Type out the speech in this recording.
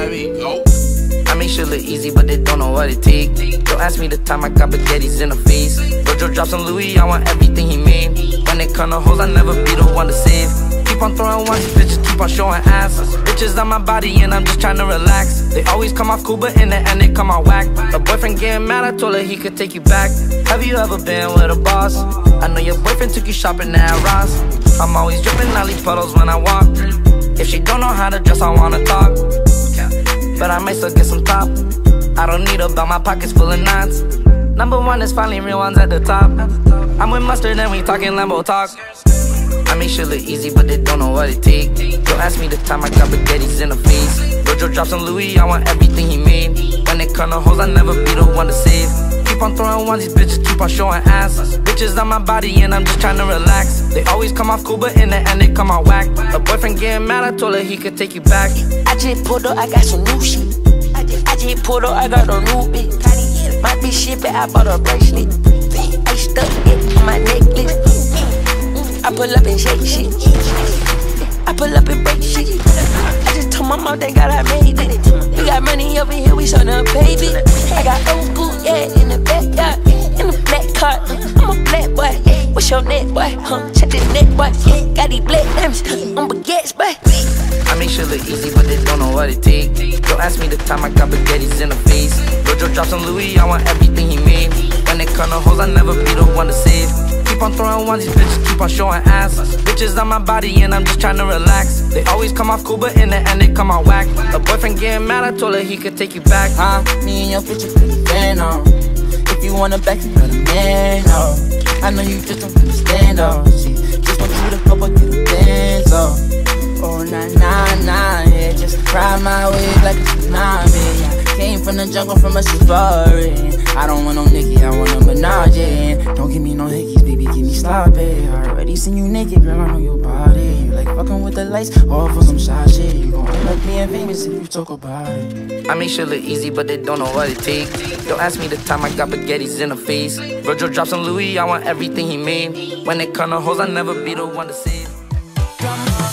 I make shit look easy, but they don't know what it take. Don't ask me the time I got spaghettis in the face. Virgil drops on Louis, I want everything he made. When it come to hoes, I never be the one to save. Keep on throwing ones, these bitches keep on showing ass. Bitches on my body and I'm just trying to relax. They always come off cool, but in the end they come out whack. Her boyfriend getting mad, I told her he could take you back. Have you ever been with a boss? I know your boyfriend took you shopping at Ross. I'm always dripping, I leave puddles when I walk. If she don't know how to dress, I wanna talk. But I might still get some top. I don't need a belt, my pockets full of knots. Number one is finally real ones at the top. I'm with mustard and we talking Lambo talk. I make shit look easy, but they don't know what it take. Don't ask me the time I got spaghettis in the face. Virgil drops on Louis, I want everything he made. When it come to hoes, I never be the one to save. Keep on throwing ones, these bitches keep on showing ass. Bitches on my body and I'm just trying to relax. They always come off cool, but in the end they come out whack. Her boyfriend getting mad, I told her he could take you back. I just pulled up, I got some new shit. I just pulled up, I got a new bitch. My bitch shit, but I bought a bracelet. I stuck it on my necklace. I pull up and shake shit. I pull up and break shit. I just told my mom, thank God I made it. We got money over here, we tryna pay it. I got old school, yeah, in the backyard. In the black car, I'm a black boy. What's your net, boy? Check the net, boy. Got these black lamps on baguettes, boy. I make shit look easy, but they don't know what it take. Don't ask me the time I got spaghettis in the face. Virgil drops on Louis, I want everything he made. When it come to hoes, I never be the one to save. Keep on throwing ones, these bitches keep on showing ass. Bitches on my body and I'm just trying to relax. They always come off cool, but in the end they come out whack. Her boyfriend getting mad, I told her he could take you back. Me and your picture put a fan on. If you wanna back, you better man, oh. I know you just don't understand, oh. She just want you to help her get a dance, oh. Oh, nah, nah, nah, yeah. Just ride my wave like a tsunami, yeah. Came from the jungle, from a safari. I don't want no Nicki, I want a Minaj, yeah. Don't give me no hickeys, baby, give me sloppy. I already seen you naked, girl, I know your body. You like fucking with the lights, or for some shy shit. You gon' end up being famous if you talk about it. I make shit look easy, but they don't know what it take. Don't ask me the time I got spaghettis in the face. Virgil drops on Louis, I want everything he made. When it come to hoes, I never be the one to save.